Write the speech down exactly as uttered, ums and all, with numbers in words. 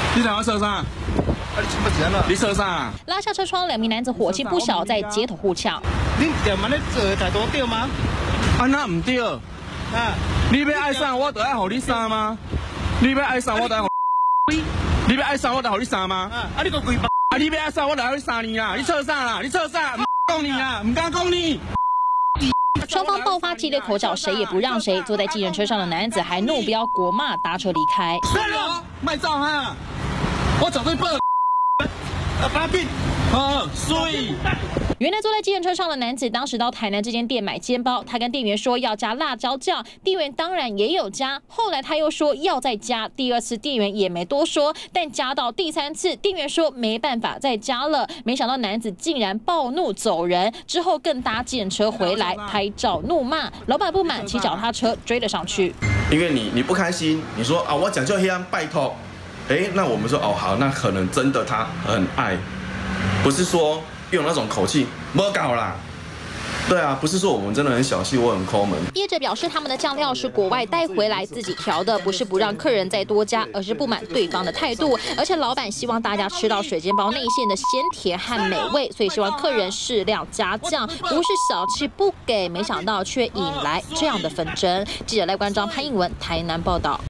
你在我车上？啊， 你什么钱了？ 你车上？ 拉下车窗，两名男子火气不小，在街头互呛。 你点嘛？你做太多对吗？ 啊，那唔对。啊，你要爱上我，就爱互你杀吗？你要爱上我，就爱互你。你要爱上我，就互你杀吗？ 啊，你个鬼巴！ 啊，你要爱上我，就互你杀你啦！你车上啦？你车上？唔讲你啦，唔敢讲你。 双方爆发激烈口角，谁也不让谁。坐在计程车上的男子还怒飙国骂，搭车离开。 算了，卖照哈，我走对报。啊，把柄，好，所以。 原来坐在计程车上的男子当时到台南这间店买煎包，他跟店员说要加辣椒酱，店员当然也有加。后来他又说要再加，第二次店员也没多说，但加到第三次，店员说没办法再加了。没想到男子竟然暴怒走人，之后更搭计程车回来拍照怒骂，老板不满，骑脚踏车追了上去。 因为你你不开心，你说啊我讲究黑暗，拜托，哎，那我们说哦好，那可能真的他很爱，不是说。 用那种口气，没搞啦。对啊，不是说我们真的很小气，我很抠门。 业者表示，他们的酱料是国外带回来自己调的，不是不让客人再多加，而是不满对方的态度。而且老板希望大家吃到水煎包内馅的鲜甜和美味，所以希望客人适量加酱，不是小气不给。没想到却引来这样的纷争。记者赖冠章、潘映文台南报道。